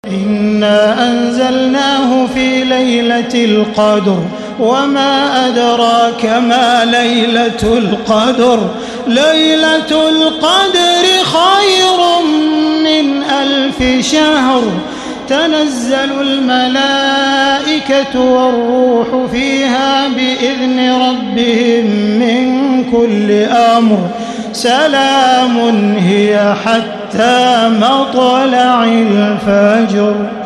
إنا أنزلناه في ليلة القدر وما أدراك ما ليلة القدر ليلة القدر خير من 1000 شهر تنزل الملائكة والروح فيها بإذن ربهم من كل أمر سلام هي حتى مطلع الفجر.